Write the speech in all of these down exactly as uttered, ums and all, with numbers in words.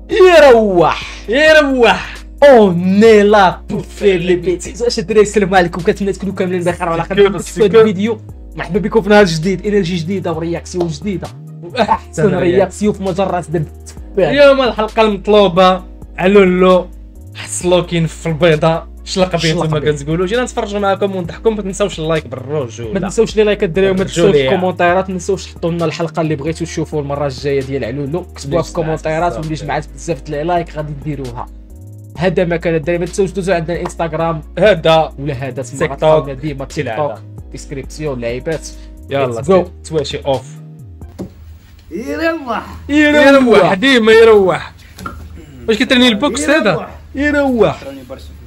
يروح يروح اوني لا بور فير لي بيتيز. واش الدراري السلام عليكم، كنتمنى تكونوا كاملين بخير وعلى خير. في هذا الفيديو مرحبا بكم في نهار جديد، انرجي جديده ورياكسيون جديده واحسن رياكسيون في مجرات درب التفاح. اليوم الحلقه المطلوبه علولو حصلو كاين في البيضه شلق بيه كما كتقولوا. جينا نتفرجوا معكم ونضحكوا. ما تنساوش اللايك بالرجوله، ما تنساوش لي لايك الدراري، وما تنساوش الكومونتيرات. ما تنساوش تحطوا لنا الحلقه اللي بغيتوا تشوفوا المره الجايه ديال علولو، كتبوها في الكومونتيرات، واللي جمعات بزاف د اللايك غادي ديروها. هذا ما كان الدراري. ما تنساوش دوزوا عندنا الانستغرام هذا ولا هذا تيك توك ديما تيك توك ديسكريبسيون لعيبات. يلا جو تواشي اوف. يروح يروح ديما يروح. واش كترني البوكس هذا؟ يروح راني برشا في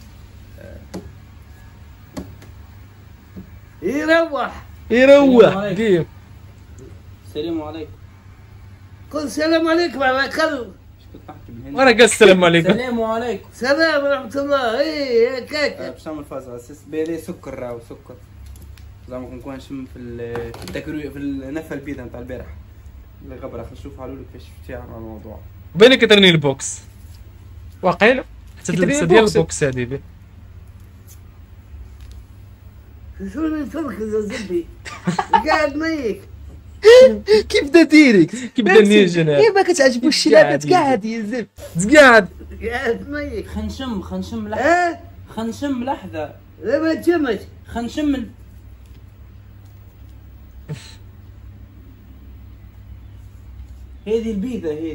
الفيديو. يروح يروح ديما. السلام عليكم. قل السلام عليكم على كل. وانا قال السلام عليكم. السلام عليكم. سلام ورحمة الله. اي هكاك باش نعمل فازة اساس بالي سكر راهو سكر. زعما نكون نشم في التكروي في النفه البيضة نتاع البارح. اللي غبره خلينا نشوف علولو كيفاش فيها على الموضوع. بالك كترني البوكس واقيلا حتى اللبسه ديال البوكس هذه بي. شو اللي تركز يا زبي؟ قاعد ميك. كيف بدا ديريكت كيف بدا نيجن كيف ما كتعجبوش الشلابات قاعد يا زب قاعد قاعد ميك. خنشم خنشم لحظة. اه خنشم لحظة. لا ما تشمش. خنشم ال... هذه البيضة هذه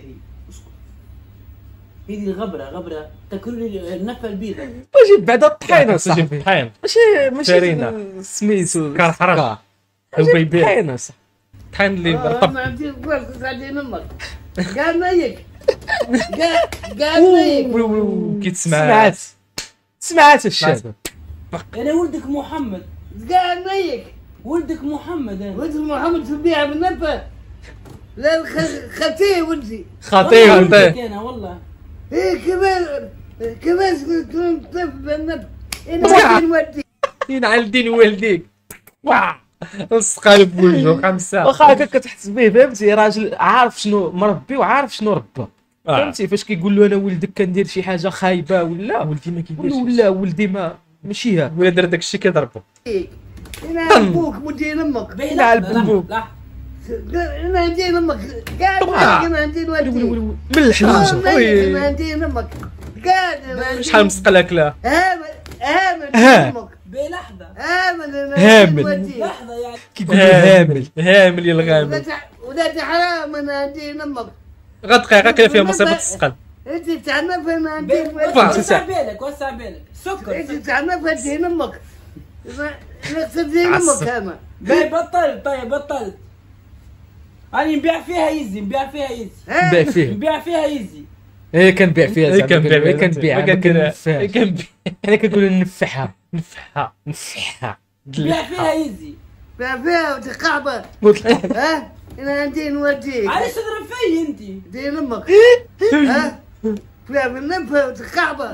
هذه الغبرة غبرة تاكل لي النفة البيضة. واجي بعدا الطحينة صاحبي. طحين ماشي ماشي فرينة. سميتو كار حرام حبيبي طحينة صح. طحين اللي انا رطب. عندي فرصة قاعدين امك. قاعد ميك. قاعد قاعد ميك. كي تسمع سمعت سمعت الشاب. أنا ولدك محمد. قاعد ميك. ولدك محمد أنا. ولد محمد تبيع بالنفة. لا الخ- خطيه ولدي. خطير والله انت. ولدك أنا والله. ايه كيفاش كيفاش تكون طفل بالنفة؟ انا نودي. ينعل الدين والديك. واه نص قالب بوجهه خمسه. واخا هكا كتحس به فهمتي، راجل عارف شنو مربي وعارف شنو ربى. فهمتي فاش كيقول له انا ولدك كندير شي حاجه خايبه ولا ولدي ما كيديرش ولا ولدي ما ماشي هذا ولا دار داك الشيء كيضربو. انا ابوك مدين امك. باهي لا، لحظة، البنبوك. لحظة، لحظة. انا عندي امك. قاعد ميك انا عندي نودي. من الحلاجه. وي. انا عندي امك. قاعد انا عندي. شحال مسقلك لا. هامل هامل ها. امك. باهي لحظة. هامل انا هامل. عندي نودي. لحظة يعني. كيقول له هامل. هامل يا الغامل. ولاد ولاد حرام انا عندي امك. غا دقيقه كاين فيها مصيبه تسقل. انت تعنف انا عندي باهي، نودي. وسع بالك وسع بالك. سكر. انت تعنف عندي امك. نقصد زين امك انا. باهي بطلت. طيب بطلت. أنا نبيع فيها يزي نبيع فيها يزي. نبيع فيه. نبيع فيها يزي. ايه كنبيع فيها إيه كنبيع زعما كنبيع ما كنديرهاش. كنبيع إيه كنبيع انا كنقول نفحها نفحها نفحها نبيع فيها يزي. فيها فيها وتقعبه. مطلق. ها انا عندي نوديك. علاش تضرب في انت؟ دين امك. ها فيها بالنفه وتقعبه.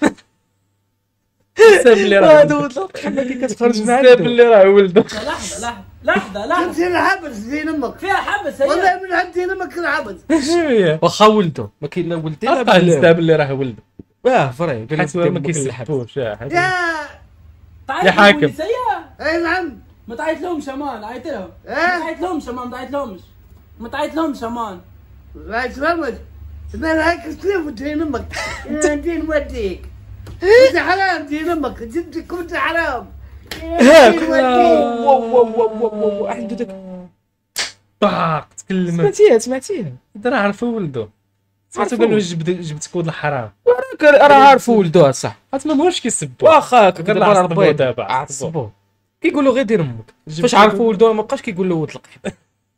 حساب اللي راه هذا ولد الحمى كي كتخرج مع حساب اللي راه ولده. لحظة لحظة لحظة لحظة. كنت الحبس دين امك. فيها حبس هي. والله من عند دين امك الحبس. شنو هي؟ واخا ولده ما كاين لا ولدي لا بقى بلا الحساب اللي راه ولده. اه فري قال حيت ما كيسحبوش. يا تعيط يا حاكم. لهم سيا. اي نعم. ما تعيط لهمش امان عيط لهم. ما اه تعيط لهمش امان ما تعيط لهمش. ما تعيط لهمش امان. الله يسلمك. انا هيك سليف دين امك. انا عندي نوديك. انت حرام دين امك. انت كنت حرام. هاك واو واو واو واو عنده داك طاق تكلم. سمعتيها سمعتيها راه عرفوا ولده. سمعتو قال له جبت جبتك ولد الحرام. راه عارف ولده صح. عاد ما بغاوش كيسبوا. واخا قال دابا له راه عصبوه ربي دابا، عصبوه كيقول له غير دير امك. جبت فاش عرفوا ولده ما بقاش كيقول له ولد القحط.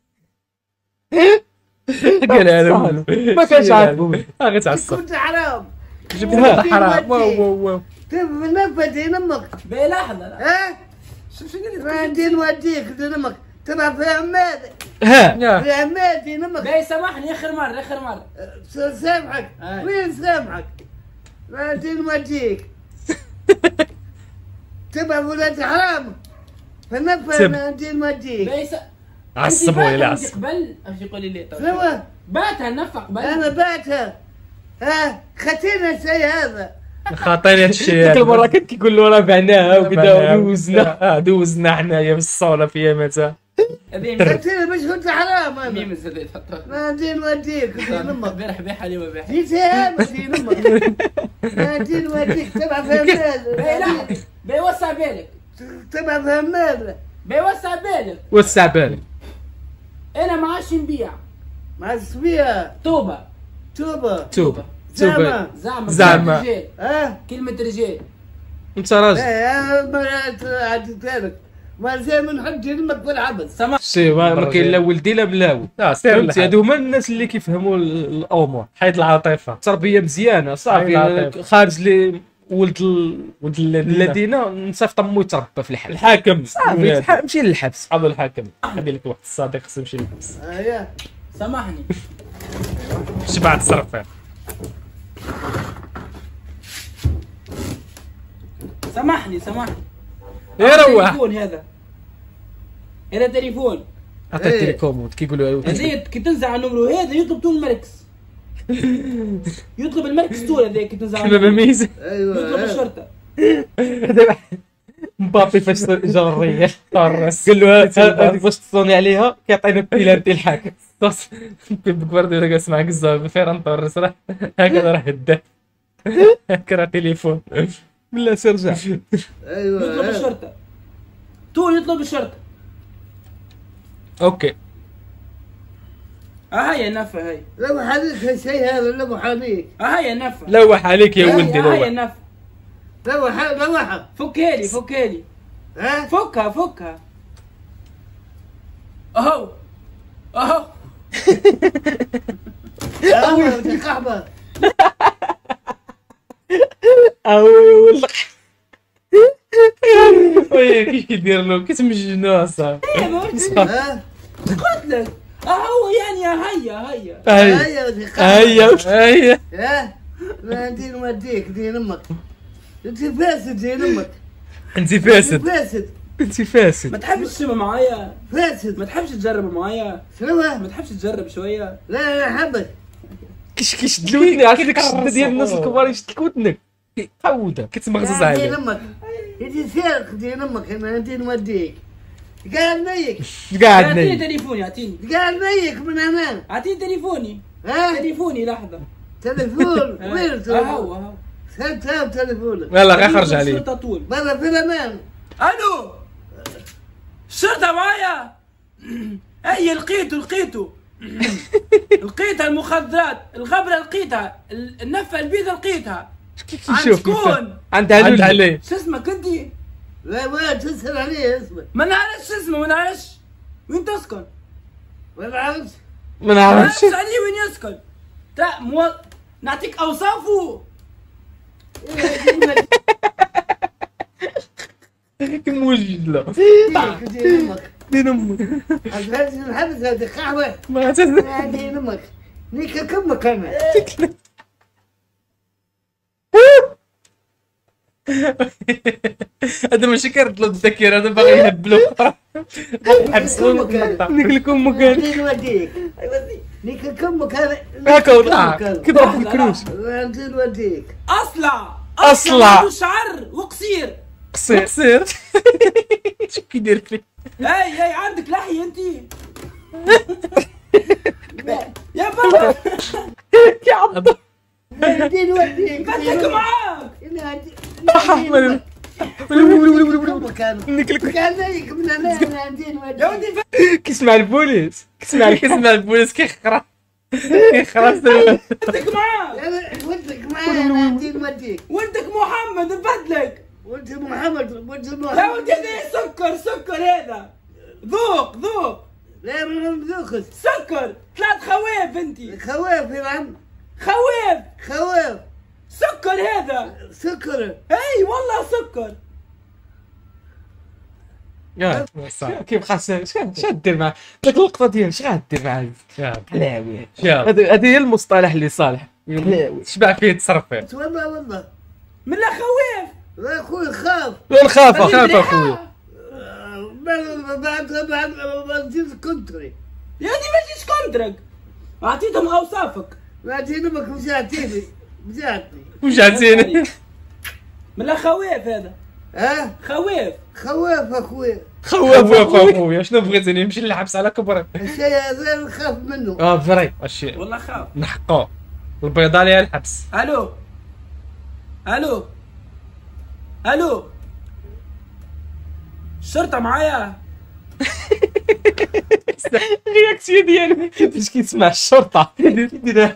قالها له ما كانش عارفو. اه غيتعصب. كنت حرام. جبت ولد الحرام. واو واو واو. تبي بالنفه دين امك. باهي لحظة لحظة. ها شوف شنو قلت. انا عندي نوديك دين امك. ترى في عماد. ها في عماد دين امك. باهي سامحني اخر مرة اخر مرة. سامحك. آه. وين سامحك؟ ما عندي نوديك. تبع ولاد حرام. فنفع سب. ما عندي نوديك. باهي س... عصبوا يا عصب. قبل اش يقول لي طيب. شنو؟ باتها نفق قبل. انا باتها. ها خاتينا الشيء هذا خاطيني هادشي ديك المره كنت كيقول له راه بعناها وكذا ودوزنا اه دوزنا حنايا بالصوله في ياماتها. خاتينا باش كنت حرام انا ميم زاد يحطها ما ندير نوديك دين امك البارح بيع حليب وبيع جيتها ما دين امك ما ندير نوديك تبع فيها بي لا مال بيوسع بالك تبع فيها مال بيوسع بالك. وسع بالك. انا ما عادش نبيع مع الصبيه توبه توبه توبه زعما زعما زعما. كلمة رجال. ها كلمة رجال. انت راجل ايه ما عدت لك ما زي من حد يلمك بالعبد سمع سي ما ما كاين لا ولدي لا بلاوي. لا سير فهمتي الحال. هادو هما الناس اللي كيفهموا ال- الامور. حيد العاطفه. تربيه مزيانه صافي عطيف. خارج لي ولد ال- ولد الذين الذين نصيفط امو يتربى في الحبس الحاكم صافي تح- مشي للحبس. صحاب الحاكم خلي لك واحد الصديق خصو يمشي للحبس. اييه سامحني. شبعت الصرف. سامحني سامحني. يا هذا روح. تليفون هذا. هذا تليفون. عطيه إيه. تيليكوموند كيقولوا هذا كي تنزع النمرو هذا يطلب طول المركز. يطلب المركز طول هذا كي تنزع كلمه النمرو. بميزه. ايوه يطلب إيه. الشرطة. دابا مبابي فاش جا الريال طرس قال له هذيك فاش تصوني عليها كيعطينا بيلانتي الحاكم. بيب جوارديولا جالس مع قزاز فيران توريس راه هكذا راه هدا هكا راه تليفون. بالله سير رجع. ايوه يطلب إيه. الشرطة. طول يطلب الشرطة. اوكي ها هي النفة هي. لو حاليك هالشيء هذا لو حاليك ها هي النفة. لوح عليك يا ولدي ها هي لوح. النفة. لو حال لو حال فكها لي فكها لي. ها فكها فكها. اهو اهو. اهو دي قحبه او ولد وي كيف كيدير له كتمجنو اصاحبي. إيه، ما قلت- ها قلت لك اهو يعني هيا هيا. هيا هيا دي قحبه هيا هيا ها ما ندير نوديك دين امك انت فاسد دين امك انت انت فاسد فاسد انت فاسد. ما تحبش تشم معايا. فاسد ما تحبش تجرب معايا. شنو ما تحبش تجرب شويه. لا لا حبك كيش كيشد ودني عرفتي ديك الشده ديال الناس الكبار يشد لك ودنك قوده كتمغزز دين عليه. امك يجي سيرك دين امك ما ندير نوديك قاعد نيك قاعد اعطيني نايم. تليفوني اعطيني. قاعد نيك من هنا اعطيني تليفوني. ها تليفوني لحظه. تليفون وين اهو التليفون؟ اهو. سنت هاو تليفونك يلا غير خرج عليه. الشرطة طول. برا في الامان الو الشرطة معايا. اي لقيته لقيته. لقيتها المخدرات الغبرة لقيتها ال- النفة البيضة لقيتها. عند شوف شكون؟ عندها عند لولي. عليه. شو اسمك انت؟ لا وين تسأل عليه اسمه ما نعرفش شو اسمه ما نعرفش. وين تسكن؟ ما نعرفش ما ما نعرفش. نعرفش عليه وين يسكن. تا مو... نعطيك اوصافه. كموجد له دين امك دين امك هذا الحبس هذه قهوه ما تز- يا دين امك نيك كمك انا هذا ماشي كيرد له الذاكره هذا باغي يهبلو. حبس كمك انا نيك لكم مكان دين وديك نيك كمك هذا هكا وضع كيضرب في الكروش. دين وديك اصلع أصلع. عنده شعر وقصير. قصير قصير شو كيدير فيه. اي اي عندك لحية انت. يا بابا كيعض دين وديك بدك معاك. احمد كمك انا نيك لك قال لك من انا دين يا وديك ودي كيسمع البوليس كيسمع كيسمع البوليس كيخرا كيخرا. بدك معاك. انا ودك معايا دين وديك ولدك محمد نبدلك. وانت محمد وانت يا محمد ولدي هذا سكر سكر هذا. ذوق ذوق لا ما نذوقش سكر. ثلاث خواف انت. خواف يا عم خواف خواف سكر هذا. سكر اي والله سكر. يا كيف خاص اش غدير معاه ديك اللقطه ديال اش غدير معاه شاب حلاوي. شاب هذا هذا هي المصطلح اللي صالح حلاوي. شبع فيه تصرف فيه. والله والله من لا خواف. لا اخوي خاف لا نخاف بدي خاف مليحة. اخويا. آه، بعد بعد بعد ما تجيب كونتري يا دي ما تجيش كونترك. اعطيتهم اوصافك. ما تنمك وجعتيني وجعتني وجعتيني. من الخواف هذا. ها؟ خواف. خواف اخويا. خواف اخويا شنو بغيتني نمشي للحبس على كبر؟ الشيء هذا نخاف منه. اه فري الشيء والله خاف. نحقو البيضاء ليها الحبس. الو الو الو الشرطة معايا. رياكسيون ديالو فاش كيسمع الشرطه يدير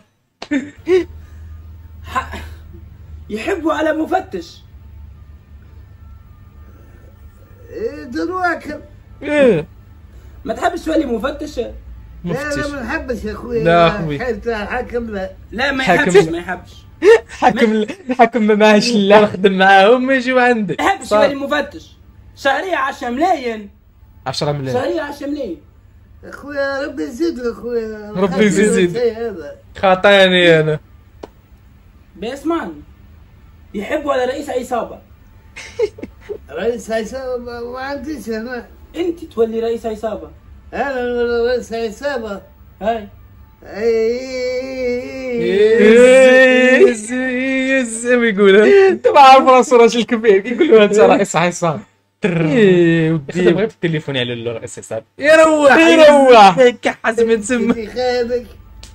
ح- يحبوا على مفتش. إيه، دروك. ايه ما تحبش تولي مفتش؟ لا لا مفتش ما نحبش يا اخويا. لا أخوي. حيت حاكم لا. لا ما حاكم. يحبش ما يحبش حكم الحكم ما معاش لا نخدم معاهم ما يجيو عندي. ما يحبش يولي مفتش. شهرية عشرة ملايين. عشرة ملايين شهرية عشرة ملايين. اخويا ربي يزيد اخويا. ربي يزيد. الشيء هذا. خاطيني انا. باسمان يحبوا على رئيس عصابة. رئيس عصابة ما عنديش انا. انت تولي رئيس عصابة. انا ولا رئيس عصابة. هاي اي يز يز يقولها. انت ما عارف راسو راجل كبير كيقول له انت رئيس عصام ايه ودي بغيت في التليفون على الرئيس حساب. يروح يروح كحز من تما سيدي خانك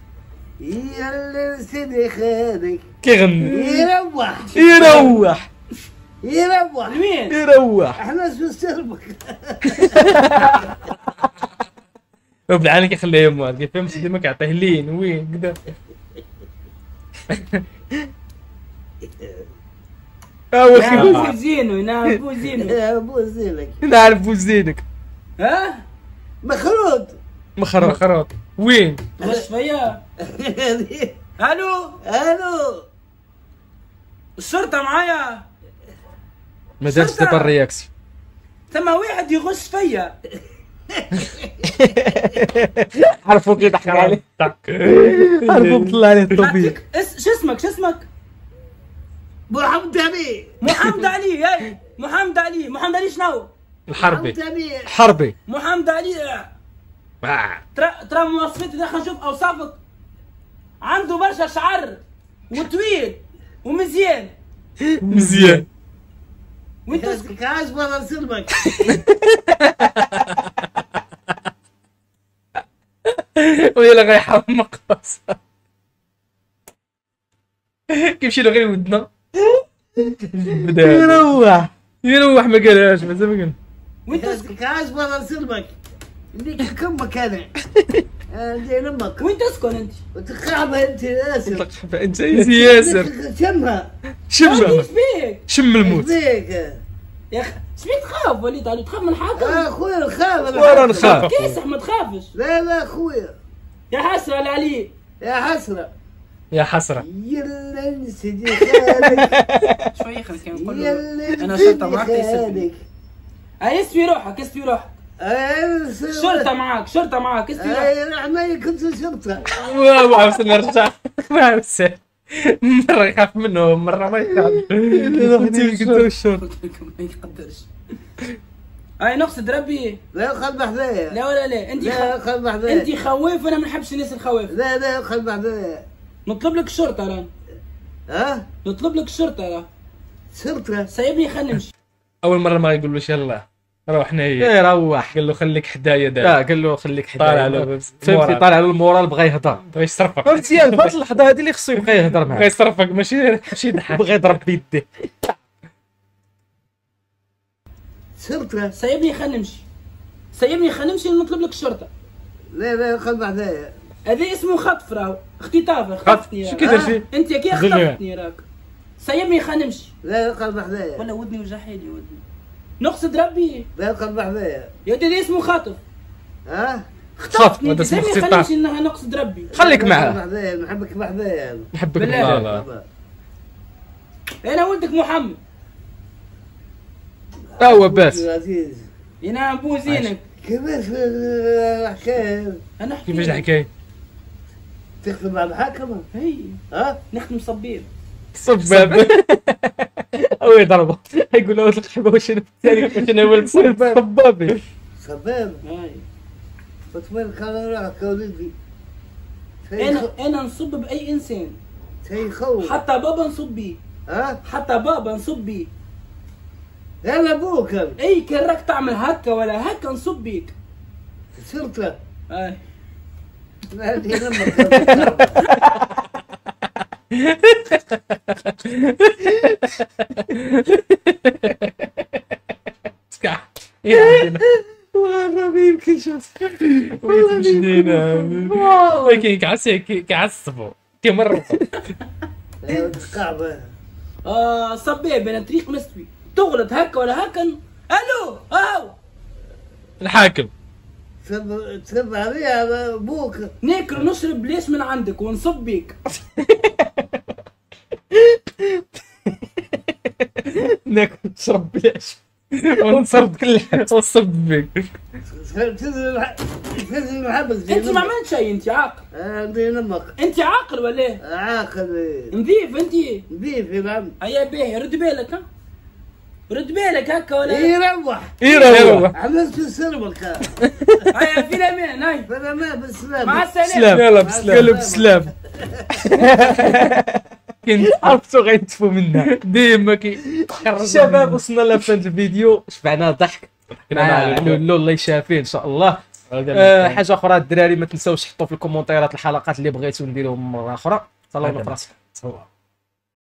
يلا سيدي خانك كيغني يروح يروح يروح لوين؟ يروح احنا شو سربك. وبالعاني كيخليها يمه كيف فهمت ديما كيعطيه لين وين كدا. هو ينعرفوا خير زينو ينعرفوا زينو. يا ابو زينك نعرفو زينك ها؟ مخروط. مخرب خروط وين؟ غش فيا. الو الو الشرطة معايا. ما دارش دابا الرياكسيون ثم واحد يغش فيا. عرفوا كيضحك عليه عرفوا طلع عليه الطبيب نعطيك اس- شو اسمك شو اسمك؟ محمد علي محمد علي. هاي محمد علي. محمد علي شنو؟ الحربي. محمد علي حربي محمد علي. آه. ترى ترى مواصفاتي دخل نشوف اوصافك. عنده برشا شعر وطويل ومزيان. مزيان. وانت ياسك عاجبه ولا سربك. ويلا غيحمق راسه. كيمشي له غير ودنا. بدا يروح يروح ما قالهاش مازال ما قال. وانت ياسك عاجبه ولا سربك. اللي كمك انا. عندي امك وين تسكن انت؟ وتخابه انت ياسر. طلق حبه انت ياسر شمها شم ايش بيك؟ شم الموت فيك. يا اخي ايش بيك تخاف وليد علي؟ تخاف من الحاكم؟ اخويا نخاف. ورا نخاف كيسح ما تخافش. لا لا اخويا يا حسرة على علي. يا حسرة. يا حسره. يلا نسيدي خالك. شوي خليك نقول يلا انا نسيدي شرطة معك يسبني. خالك. اسفي روحك اسفي روحك. أي شرطة معك شرطة معك اسفي روحك. اي انا كنت شرطة. ما عرفت نرجع. ما عرفت. مرة يخاف منه مرة ما يخاف. قلت لكم ما يقدرش. اي نقصد ربي. لا خل حذايا. لا ولا لا انت لا خ... خل حذايا. انت خواف وانا ما نحبش الناس الخواف. لا لا خل حذايا. نطلب لك الشرطة الان. ها نطلب لك الشرطة الان. شرطة. سايبني خلينا نمشي. اول مرة ما يقولوش يلا روحنا هي. ايه روح قال له خليك حدايا لا دابا. قال له خليك طالع حدايا له فهمتي طالع له المورال بغى يهضر بغى يصرفك. فهمتي في هاد اللحظه هادي اللي خصو يبقى يهضر بغى معاه يصرفك ماشي ماشي يضحك. بغى يضرب بيديه شرطة. سايبني خلينا نمشي. سايبني خلينا نمشي نطلب لك الشرطة. لا لا خل حذايا. هذا اسمه خطف راهو. اختطاف خطفتني شو راك. كي درتي؟ انت كي الدنيا. خطفتني راك. سايبني خلينا نمشي. لا خل حذايا. ولا ودني وجع حيلي ودني. نقصد ربي. لا خل حذايا. يا ودي هذا اسمه خطف. ها خطفني هذا اسمه سايبني اختطاف. خلينا نمشي انها نقصد ربي. خليك خل معاه حذايا نحبك بحذايا. نحبك بالله. معاه لا لا. انا ولدك محمد. ها هو باس عزيز. انا ابو زينك. كيفاش الحكاية؟ انا احكي كيفاش لك. الحكاية؟ تخدم مع الحاكمة؟ هي ها؟ نخدم صبيب. صباب او يضربه يقول له الحبه واش انا الثاني شنو هو الصباب؟ صبابي صباب. هاي وتمن كان راك ولدي. انا انا نصب باي انسان، تيخوف. حتى بابا نصب بيه، ها؟ حتى بابا نصب بيه. انا ابوك انا. اي كان راك تعمل هكا ولا هكا نصب بيك. صرت له. اي هذه لما تكع يا والله ما يمكنش. جنينه ولكن كعس كعصبوا كمروا القعبه. آه صبيه بين طريق مستوي، تغلط هكا ولا هكا. الو هاو الحاكم تسب تسب عليها ابوك. ناكل ونشرب ليش من عندك ونصب بيك. ناكل نشرب بلاش ونصرف كل حاجه ونصب بك. تنزل تنزل الحبس. انت ما عملت شيء، انت عاقل. عندي نمك. انت عاقل ولا ايه؟ عاقل. نظيف انت. نظيف يا عم. هيا باهي رد بالك. ها رد بالك هكا ولا يروح يروح عملت السربك. هيا في الامان. هاي فانا ما بالسلامه. مع السلامه. سلام يلا بسلام. قالوا بسلام. كنت عرفتوا غينتفوا منا. ديما كي شباب وصلنا لفان الفيديو، شبعنا ضحك مع مع علولو الله يشافيه ان شاء الله. آه حاجه اخرى الدراري ما تنساوش تحطوا في الكومنتيرات الحلقات اللي بغيتو نديروهم مره اخرى. صلوا على راسكم.